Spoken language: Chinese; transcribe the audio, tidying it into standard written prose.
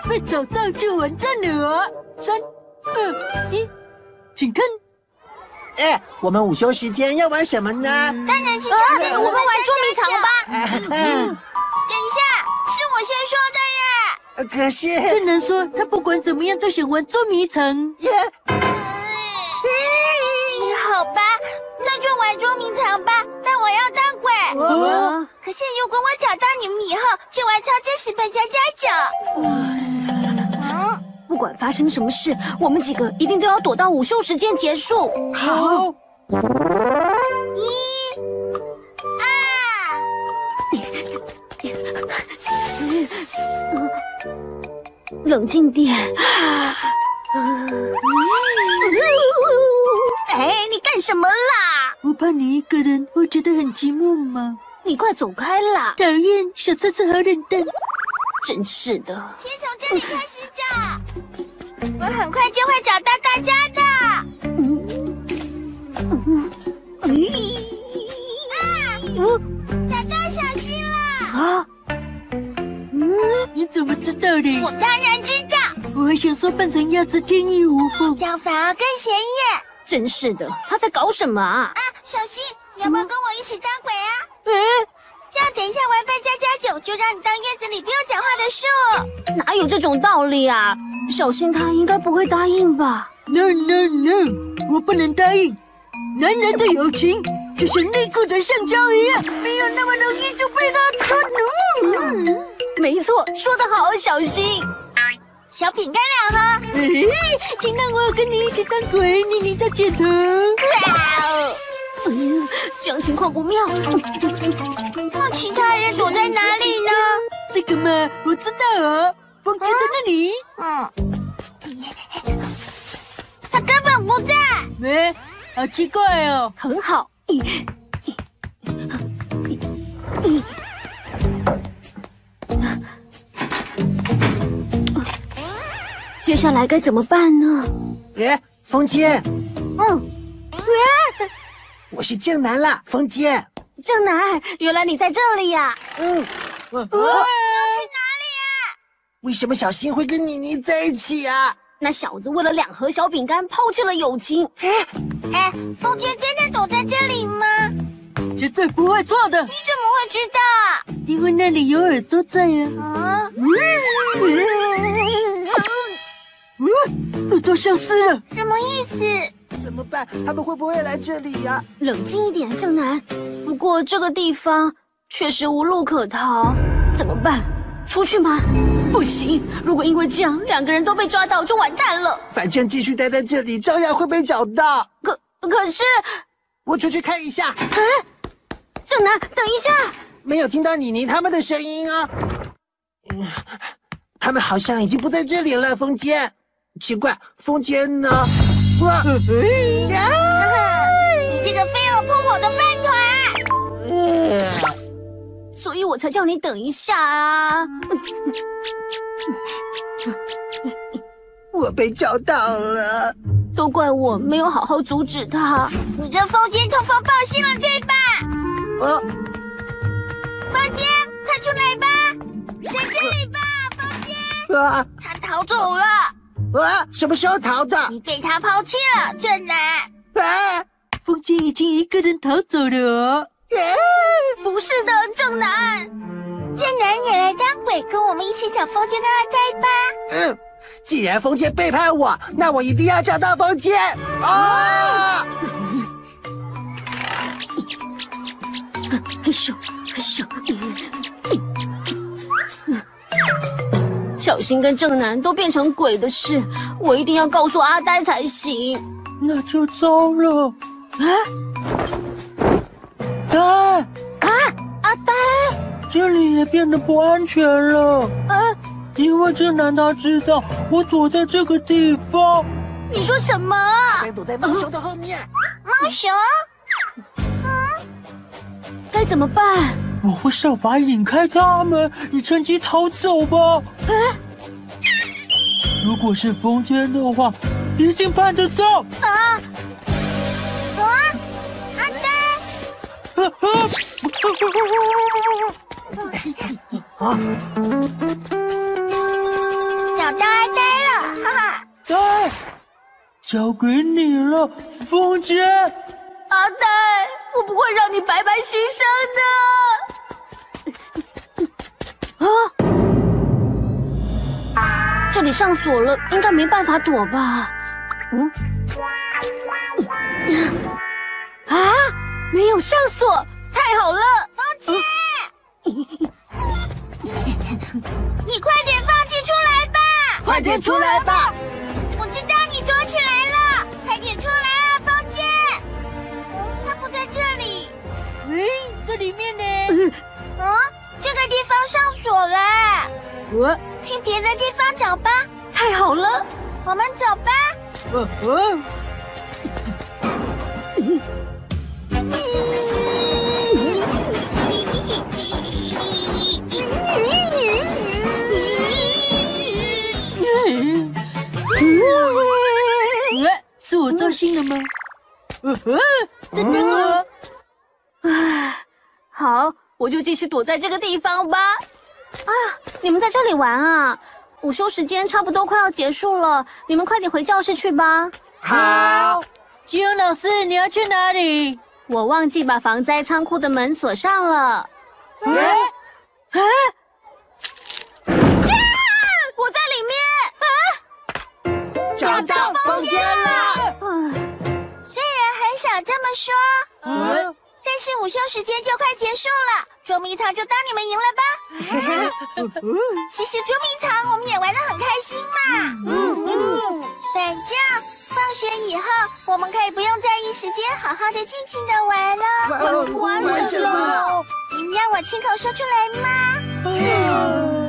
被找到就完蛋了。3、2、1，请看。 哎，我们午休时间要玩什么呢？ 当然是我们玩捉迷藏吧。 等一下，是我先说的耶。 可是正南说他不管怎么样都想玩捉迷藏。 好吧，那就玩捉迷藏吧。但我要当鬼。可是如果我找到你们以后，就玩超真实本家家酒。 不管发生什么事，我们几个一定都要躲到午休时间结束。 好。 1、 2，冷静点。哎，你干什么啦？ 我怕你一个人会觉得很寂寞嘛。 你快走开啦！ 讨厌，小车子好冷淡。 真是的。 先从这里开始找，我很快就会找到大家的。找到小新了！ 你怎么知道的？ 我当然知道， 我还想说扮成鸭子天衣无缝， 这样反而更显眼。 真是的，他在搞什么啊？ 小新，你要不要跟我一起当鬼啊？这样等一下玩扮家家酒，就让你当院子里不用讲话的树。 哪有这种道理啊？小新他应该不会答应吧 ？No No No， 我不能答应。男人的友情就像内裤的橡胶一样，没有那么容易就被他捉奴。 没错，说得好，小新。 小饼干2盒。 请让我跟你一起当鬼，捏你的枕头。 这样情况不妙。 那其他人躲在哪里呢？ 这个嘛，我知道哦，风姐在那里。 他根本不在。 好奇怪哦。 很好。接下来该怎么办呢？ 风姐。我是正南啦，风姐。 正南，原来你在这里呀！ 要去哪里啊？ 为什么小新会跟妮妮在一起啊？ 那小子为了2盒小饼干抛弃了友情。 风姐真的躲在这里吗？ 绝对不会错的。 你怎么会知道？ 因为那里有耳朵在啊。耳朵消失了， 什么意思？ 怎么办？他们会不会来这里呀？ 冷静一点，正南。不过这个地方确实无路可逃，怎么办？出去吗？不行，如果因为这样2个人都被抓到，就完蛋了。 反正继续待在这里，照样会被找到。 可是， 我出去看一下。 正南，等一下。 没有听到妮妮他们的声音啊。他们好像已经不在这里了，风姐。奇怪，风姐呢？ 你这个飞蛾扑火的饭团！ 所以我才叫你等一下啊！ 我被找到了， 都怪我没有好好阻止他。 你跟风间通风报信了，对吧？风间，快出来吧，在这里吧，风间。他逃走了。 什么时候逃的？ 你被他抛弃了，正南。 风间已经一个人逃走了哦。 不是的，正南。 正南也来当鬼，跟我们一起找风间跟阿呆吧。 既然风间背叛我，那我一定要找到风间。 嘿咻嘿咻。小新跟正南都变成鬼的事，我一定要告诉阿呆才行。 那就糟了。呆阿呆， 这里也变得不安全了。因为正南他知道我躲在这个地方。 你说什么啊？ 躲在猫熊的后面。 猫熊？ 该怎么办？ 我会设法引开他们，你趁机逃走吧。如果是风间的话，一定办得到。 阿呆！找交给你了，凤姐。 阿呆，我不会让你白白牺牲的。啊！这里上锁了，应该没办法躲吧？啊！没有上锁，太好了！ 凤姐，你快点放弃出来吧！ 快点出来吧！ 我知道你躲起来了，快点出来啊，凤姐！它不在这里。 这里面呢？ 这个地方上锁了。去别的地方找吧。 太好了， 我们走吧。 是我多心了吗？等等我。 好，我就继续躲在这个地方吧。啊，你们在这里玩啊？午休时间差不多快要结束了，你们快点回教室去吧。 好。 金勇老师，你要去哪里？ 我忘记把防灾仓库的门锁上了。我在里面。 找到凤姐了。 虽然很想这么说，但是午休时间就快结束了，捉迷藏就当你们赢了吧。其实捉迷藏我们也玩得很开心嘛。反正放学以后，我们可以不用在意时间，好好的尽情的玩了。 玩什么？ 你们让我亲口说出来吗？